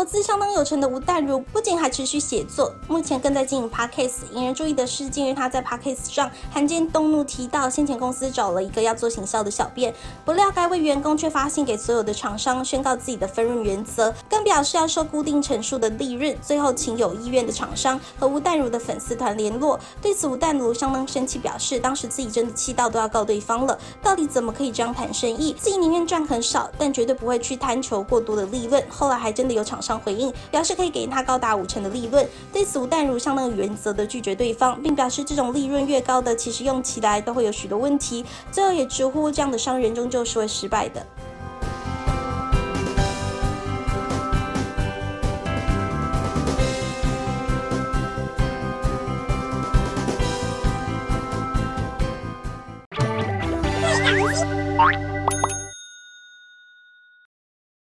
资相当有成的吴淡如，不仅还持续写作，目前更在经营 Podcast。引人注意的是，近日他在 Podcast 上罕见动怒提到，先前公司找了一个要做行销的小编，不料该位员工却发信给所有的厂商，宣告自己的分润原则，更表示要收固定成数的利润。最后请有意愿的厂商和吴淡如的粉丝团联络。对此，吴淡如相当生气，表示当时自己真的气到都要告对方了，到底怎么可以这样谈生意？自己宁愿赚很少，但绝对不会去贪求过多的利润。后来还真的有厂商回应，表示可以给他高达50%的利润。对此，吴淡如相当有原则的拒绝对方，并表示这种利润越高的，其实用起来都会有许多问题。最后也直呼这样的商人终究是会失败的。